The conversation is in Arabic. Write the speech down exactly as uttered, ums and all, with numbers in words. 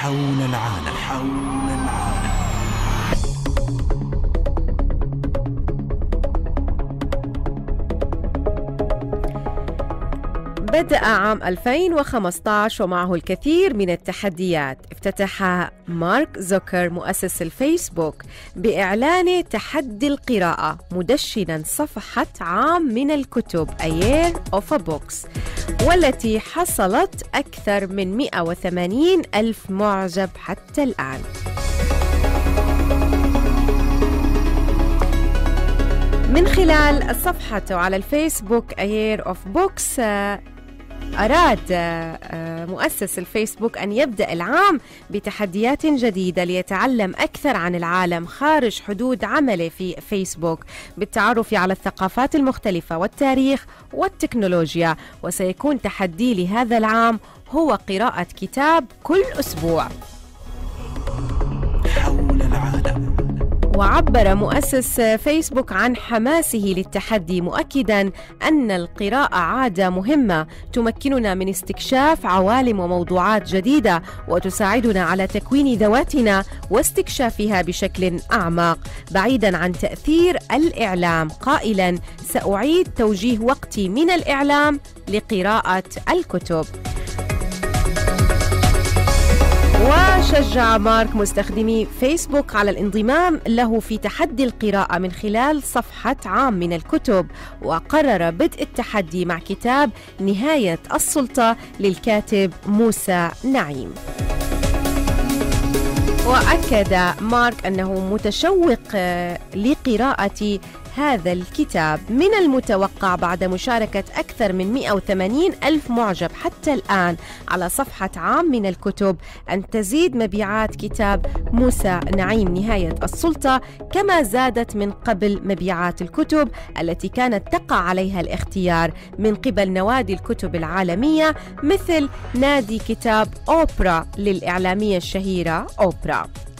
حول العالم حول العالم. بدأ عام ألفين وخمسة عشر ومعه الكثير من التحديات. افتتح مارك زوكر مؤسس الفيسبوك بإعلان تحدي القراءة مدشنا صفحة عام من الكتب A Year of a Books، والتي حصلت أكثر من مئة وثمانين ألف معجب حتى الآن. من خلال صفحته على الفيسبوك A Year of Books، أراد مؤسس الفيسبوك أن يبدأ العام بتحديات جديدة ليتعلم أكثر عن العالم خارج حدود عمله في فيسبوك، بالتعرف على الثقافات المختلفة والتاريخ والتكنولوجيا. وسيكون تحدي لهذا العام هو قراءة كتاب كل أسبوع حول العالم. وعبر مؤسس فيسبوك عن حماسه للتحدي، مؤكدا أن القراءة عادة مهمة تمكننا من استكشاف عوالم وموضوعات جديدة، وتساعدنا على تكوين ذواتنا واستكشافها بشكل أعمق بعيدا عن تأثير الإعلام، قائلا: سأعيد توجيه وقتي من الإعلام لقراءة الكتب. وشجع مارك مستخدمي فيسبوك على الانضمام له في تحدي القراءة من خلال صفحة عام من الكتب، وقرر بدء التحدي مع كتاب نهاية السلطة للكاتب موسى نعيم. وأكد مارك أنه متشوق لقراءة هذا الكتاب. من المتوقع بعد مشاركة أكثر من مئة وثمانين ألف معجب حتى الآن على صفحة عام من الكتب أن تزيد مبيعات كتاب موسى نعيم نهاية السلطة، كما زادت من قبل مبيعات الكتب التي كانت تقع عليها الاختيار من قبل نوادي الكتب العالمية مثل نادي كتاب أوبرا للإعلامية الشهيرة أوبرا.